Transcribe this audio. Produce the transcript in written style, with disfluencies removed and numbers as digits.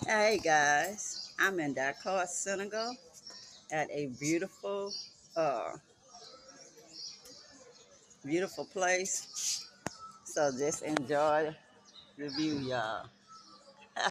Hey guys, I'm in Dakar, Senegal, at a uh, beautiful place. So just enjoy the view, y'all.